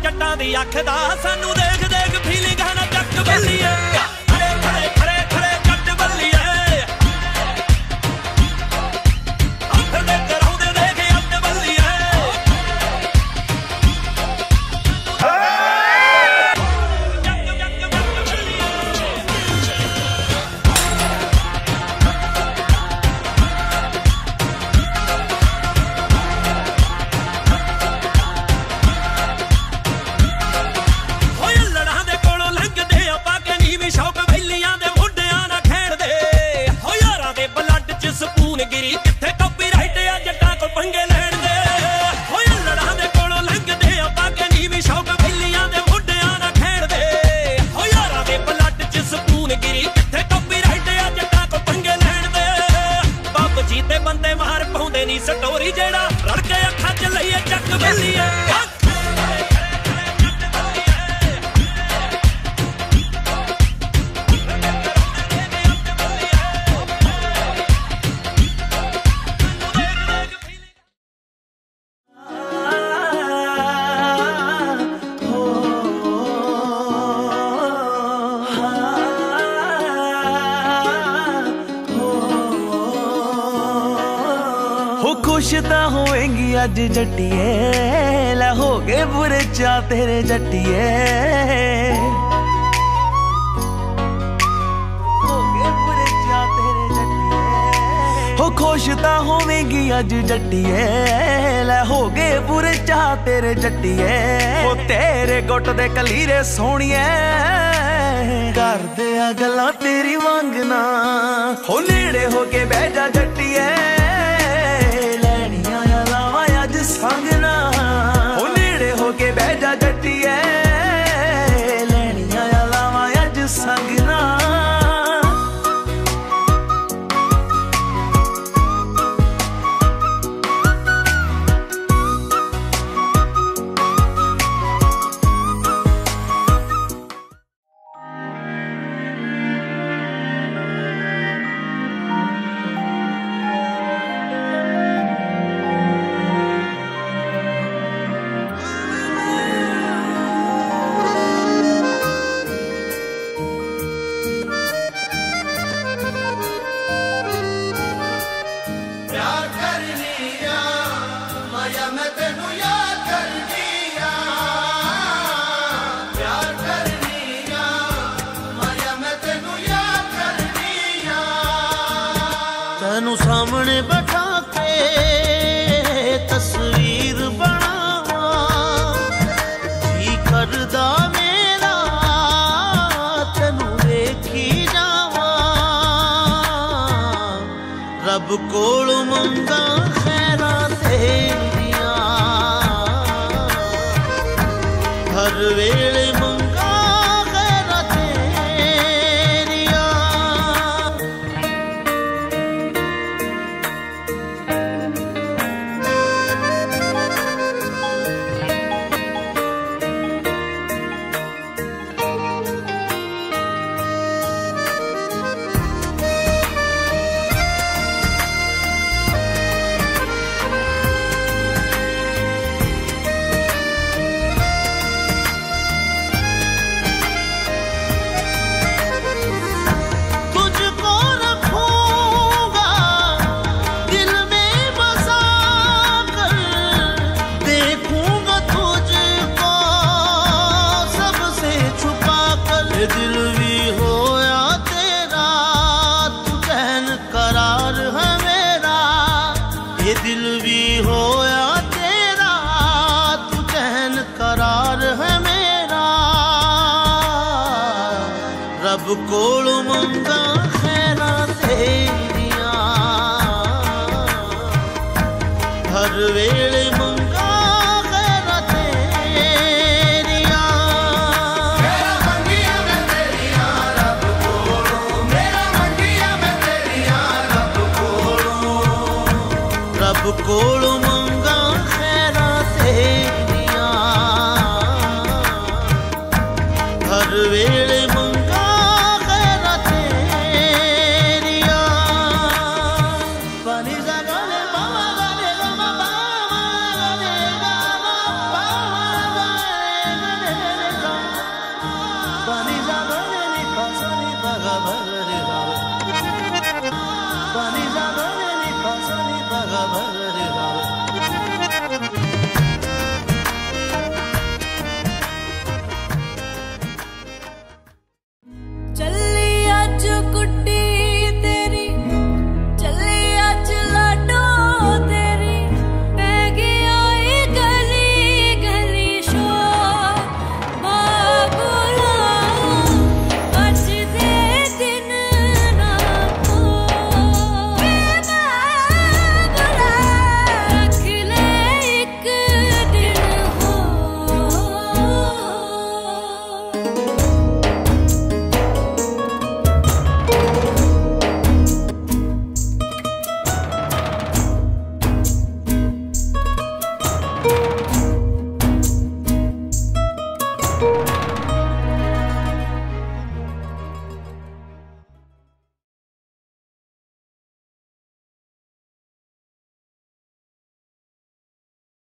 जट्टां दी अख दा सानू देख देख फीलिंग ना चक बल्लिए खड़े खड़े खड़े खड़े जट बल्लिए अख दे कराउंदे देख अट बल्लिए स्टोरी जेड़ा रड़ के अखा च लईए चक बल्लिए खुश तां होएंगी अज जट्टिए लै हो गए बुरे चा तेरे जट्टिए हो गए बुरे चा तेरे जट्टिए हो खुश तां होवेंगी अज जट्टिए लै हो गए बुरे चा तेरे जट्टिए ओ तेरे गुट दे कलीरे सोहणिए करदे आ गल्लां तेरी वांगना हो नेड़े हो के बह जा जट्टिए संगना ओ नेड़े हो के बह जा जट्टिए लैनियां लावां अज संगना तैनू सामने बैठा के तस्वीर बनावा जी करदा मेरा तैनू देखी जावा रब कोल मंगा खैरा तेरियां हर वेले मंगा खैरा तेरियां दिल भी होया तेरा तू चैन करार है मेरा ये दिल भी होया तेरा तू चैन करार है मेरा रब कोल मंगा